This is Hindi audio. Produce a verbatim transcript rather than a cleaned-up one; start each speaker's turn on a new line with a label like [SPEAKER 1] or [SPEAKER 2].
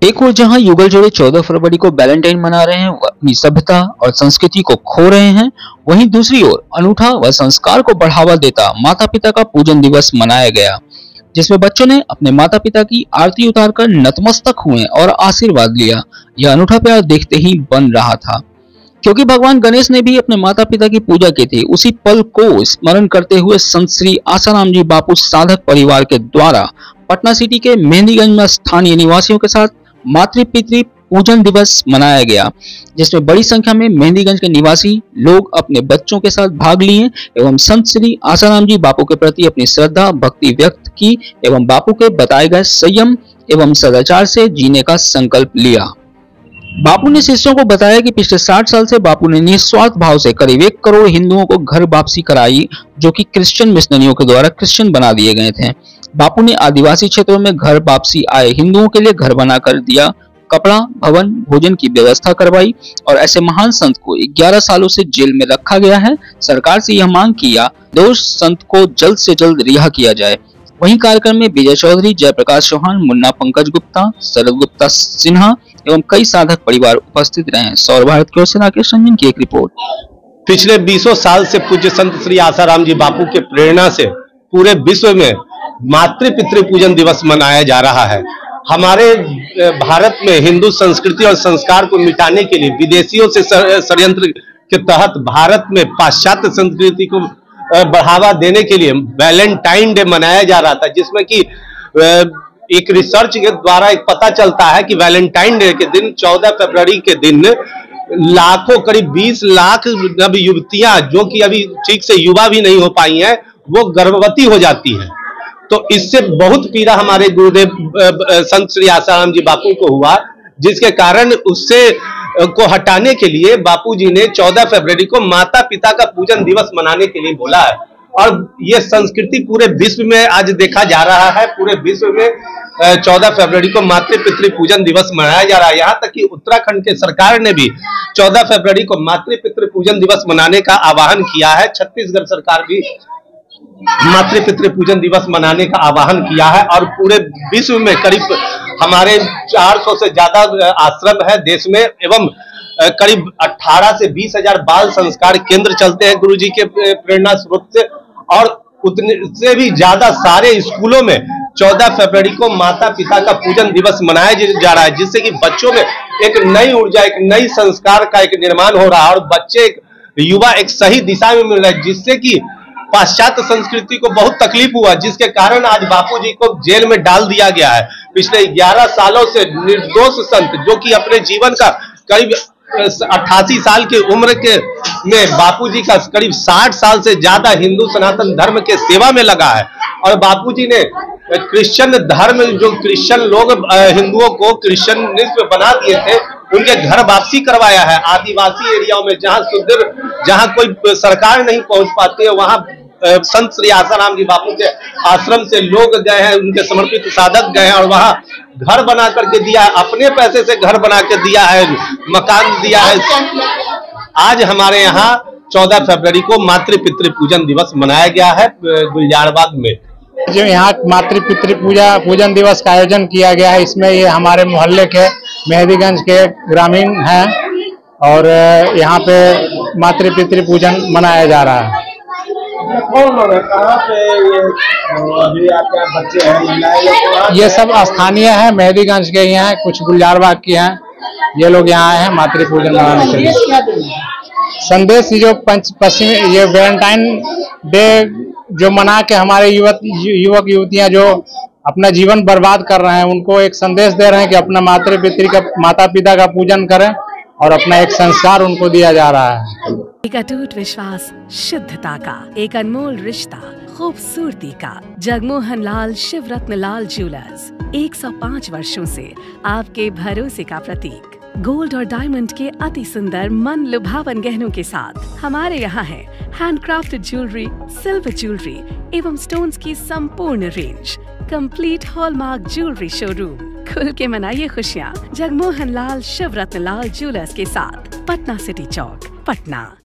[SPEAKER 1] एक ओर जहां युगल जोड़े चौदह फरवरी को वैलेंटाइन मना रहे हैं, वह अपनी सभ्यता और संस्कृति को खो रहे हैं, वहीं दूसरी ओर अनूठा व संस्कार को बढ़ावा देता माता पिता का पूजन दिवस मनाया गया, जिसमें बच्चों ने अपने माता पिता की आरती उतारकर नतमस्तक हुए और आशीर्वाद लिया। यह अनूठा प्यार देखते ही बन रहा था, क्योंकि भगवान गणेश ने भी अपने माता पिता की पूजा की थी। उसी पल को स्मरण करते हुए संत श्री आसाराम जी बापू साधक परिवार के द्वारा पटना सिटी के मेहंदीगंज में स्थानीय निवासियों के साथ मातृ पितृ पूजन दिवस मनाया गया, जिसमें बड़ी संख्या में मेहंदीगंज के निवासी लोग अपने बच्चों के साथ भाग लिए एवं संत श्री आसाराम जी बापू के प्रति अपनी श्रद्धा भक्ति व्यक्त की एवं बापू के बताए गए संयम एवं सदाचार से जीने का संकल्प लिया। बापू ने शिष्यों को बताया कि पिछले साठ साल से बापू ने निस्वार्थ भाव से करीब एक करोड़ हिंदुओं को घर वापसी कराई, जो कि क्रिश्चियन मिशनरियों के द्वारा क्रिश्चियन बना दिए गए थे। बापू ने आदिवासी क्षेत्रों में घर वापसी आए हिंदुओं के लिए घर बनाकर दिया, कपड़ा, भवन, भोजन की व्यवस्था करवाई और ऐसे महान संत को ग्यारह सालों से जेल में रखा गया है। सरकार से यह मांग किया दोष संत को जल्द से जल्द रिहा किया जाए। वहीं कार्यक्रम में विजय चौधरी, जयप्रकाश चौहान, मुन्ना पंकज गुप्ता, शरद गुप्ता सिन्हा एवं कई साधक परिवार उपस्थित रहे। सौर भारत की ओर से राकेश रंजन की एक रिपोर्ट।
[SPEAKER 2] पिछले बीसों साल से पूज्य संत श्री आसाराम जी बापू के प्रेरणा से पूरे विश्व में मातृ पितृ पूजन दिवस मनाया जा रहा है। हमारे भारत में हिंदू संस्कृति और संस्कार को मिटाने के लिए विदेशियों से षड्यंत्र के तहत भारत में पाश्चात्य संस्कृति को बढ़ावा देने के लिए वैलेंटाइन डे मनाया जा रहा था, जिसमें कि एक रिसर्च के द्वारा एक पता चलता है कि वैलेंटाइन डे के दिन चौदह फरवरी के दिन लाखों करीब बीस लाख नव युवतियां जो कि अभी ठीक से युवा भी नहीं हो पाई हैं, वो गर्भवती हो जाती हैं। तो इससे बहुत पीड़ा हमारे गुरुदेव संत श्री आसाराम जी बापू को हुआ, जिसके कारण उससे को हटाने के लिए बापूजी ने चौदह फरवरी को माता पिता का पूजन दिवस मनाने के लिए बोला है। और ये संस्कृति पूरे विश्व में आज देखा जा रहा है। पूरे विश्व में चौदह फरवरी को मातृ पितृ पूजन दिवस मनाया जा रहा है। यहाँ तक कि उत्तराखंड के सरकार ने भी चौदह फरवरी को मातृ पितृ पूजन दिवस मनाने का आह्वान किया है। छत्तीसगढ़ सरकार भी मातृ पितृ पूजन दिवस मनाने का आह्वान किया है। और पूरे विश्व में करीब हमारे चार सौ से ज्यादा आश्रम है देश में, एवं करीब अठारह से बीस हजार बाल संस्कार केंद्र चलते हैं गुरुजी के प्रेरणा स्रोत से। और उतने से भी ज्यादा सारे स्कूलों में चौदह फरवरी को माता पिता का पूजन दिवस मनाया जा रहा है, जिससे कि बच्चों में एक नई ऊर्जा, एक नई संस्कार का एक निर्माण हो रहा है और बच्चे युवा एक सही दिशा में मिल रहे हैं, जिससे कि पाश्चात्य संस्कृति को बहुत तकलीफ हुआ, जिसके कारण आज बापूजी को जेल में डाल दिया गया है। पिछले ग्यारह सालों से निर्दोष संत जो कि अपने जीवन का करीब अट्ठासी साल की उम्र के में बापूजी का करीब साठ साल से ज्यादा हिंदू सनातन धर्म के सेवा में लगा है। और बापूजी ने क्रिश्चियन धर्म, जो क्रिश्चियन लोग हिंदुओं को क्रिश्चियनिज्म बना दिए थे, उनके घर वापसी करवाया है। आदिवासी एरियाओं में जहां सुदूर, जहां कोई सरकार नहीं पहुंच पाती है, वहां संत श्री आसाराम जी बापू के आश्रम से लोग गए हैं, उनके समर्पित साधक गए हैं और वहां घर बना करके दिया है, अपने पैसे से घर बना के दिया है, मकान दिया है। आज हमारे यहाँ चौदह फरवरी को मातृ पितृ पूजन दिवस मनाया गया है गुलजारबाग में।
[SPEAKER 3] जो यहाँ मातृ पितृ पूजा पूजन दिवस का आयोजन किया गया है, इसमें ये हमारे मोहल्ले के मेहंदीगंज के ग्रामीण हैं और यहाँ पे मातृ पितृ पूजन मनाया जा रहा है।
[SPEAKER 4] कौन लोग है, कहाँ पे ये अभी आपके बच्चे हैं, महिलाएं?
[SPEAKER 3] ये सब स्थानीय हैं, मेहंदीगंज के ही हैं, कुछ गुलजारबाग की हैं। ये लोग यहाँ आए हैं मातृ पूजन मनाने के लिए। संदेश जो पंच पश्चिमी ये वैलेंटाइन डे जो मना के हमारे युवक युवक युवतियां जो अपना जीवन बर्बाद कर रहे हैं, उनको एक संदेश दे रहे हैं कि अपना मातृ पितृ का माता पिता का पूजन करें और अपना एक संस्कार उनको दिया जा रहा है।
[SPEAKER 5] एक अटूट विश्वास, शुद्धता का एक अनमोल रिश्ता, खूबसूरती का। जगमोहन लाल शिवरत्न लाल ज्वेलर्स एक सौ पाँच वर्षों से आपके भरोसे का प्रतीक। गोल्ड और डायमंड के अति सुंदर मन लुभावन गहनों के साथ हमारे यहाँ है हैंडक्राफ्टेड ज्वेलरी, सिल्वर ज्वेलरी एवं स्टोन्स की संपूर्ण range. Complete hallmark jewellery showroom. खुल के मनाइए खुशियाँ जगमोहन लाल शिवरत्न लाल ज्वेलर्स के साथ, पटना सिटी चौक, पटना।